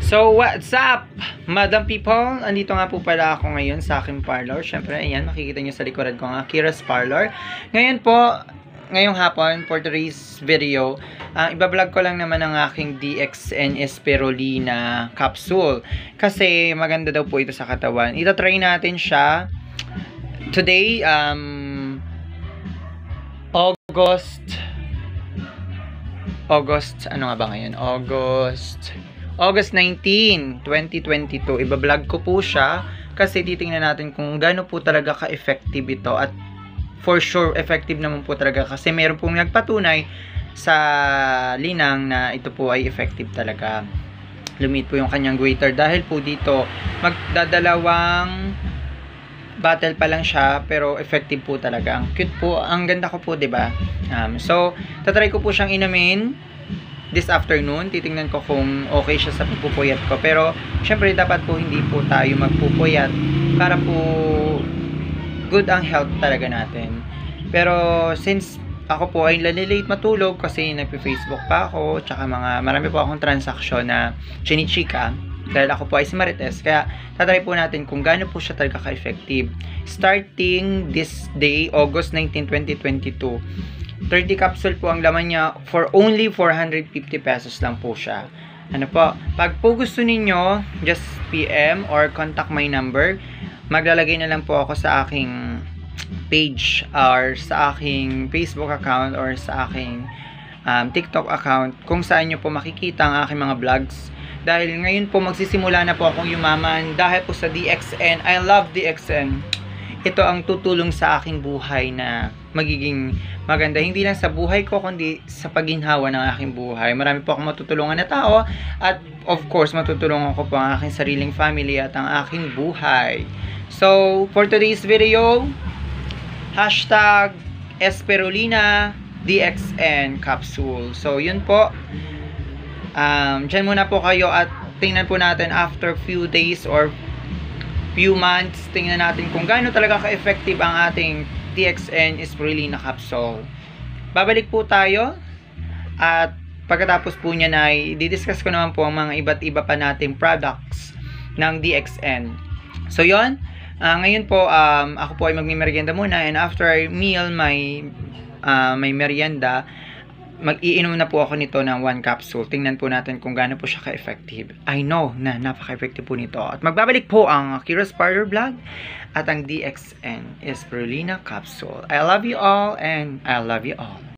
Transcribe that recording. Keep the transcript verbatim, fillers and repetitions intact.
So, what's up, madam people? Andito nga po pala ako ngayon sa aking parlor. Siyempre, ayan, makikita nyo sa likuran ko ang Akira's Parlor. Ngayon po, ngayong hapon, for today's video, uh, ibablog ko lang naman ang aking D X N Spirulina capsule. Kasi maganda daw po ito sa katawan. Ita-try natin siya today, um, August, August, ano nga ba ngayon? August... August nineteenth, twenty twenty-two. Iba-vlog ko po siya kasi titingnan natin kung gaano po talaga ka-effective ito. At for sure, effective naman po talaga kasi meron pong nagpatunay sa linang na ito po ay effective talaga. Lumit po yung kanyang waiter dahil po dito magdadalawang bottle pa lang siya pero effective po talaga. Ang cute po, ang ganda ko po, 'di ba? Um, so, tatry ko po siyang inumin this afternoon. Titingnan ko kung okay siya sa pagpupuyat ko. Pero, syempre, dapat po hindi po tayo magpupuyat para po good ang health talaga natin. Pero, since ako po ay lalilate matulog kasi nagpe-Facebook pa ako, tsaka mga, marami po akong transaksyon na chinichika dahil ako po ay si Marites. Kaya, tatry po natin kung gaano po siya talaga ka-effective. Starting this day, August nineteenth, twenty twenty-two, thirty capsule po ang laman niya for only four hundred fifty pesos lang po siya. Ano po, pag po gusto ninyo, just P M or contact my number. Maglalagay na lang po ako sa aking page or sa aking Facebook account or sa aking um, TikTok account kung saan nyo po makikita ang aking mga vlogs. Dahil ngayon po magsisimula na po akong yumaman dahil po sa D X N. I love D X N. Ito ang tutulong sa aking buhay na magiging maganda. Hindi lang sa buhay ko, kundi sa pagginhawa ng aking buhay. Marami po akong matutulungan na tao. At of course, matutulungan ko po ang aking sariling family at ang aking buhay. So, for today's video, hashtag Spirulina D X N capsule. So, yun po. Um, dyan muna po kayo at tingnan po natin after few days or few months, tingnan natin kung gaano talaga ka-effective ang ating D X N Spirulina capsule. Babalik po tayo at pagkatapos po niya na i-discuss ko naman po ang mga iba't iba pa nating products ng D X N. So yon, uh, ngayon po um, ako po ay magmi-merienda muna and after meal may uh, may merienda, mag-iinom na po ako nito ng one capsule. Tingnan po natin kung gaano po siya ka-effective. I know na napaka-effective po nito. At magbabalik po ang Akira's Parlor vlog at ang D X N Spirulina capsule. I love you all and I love you all.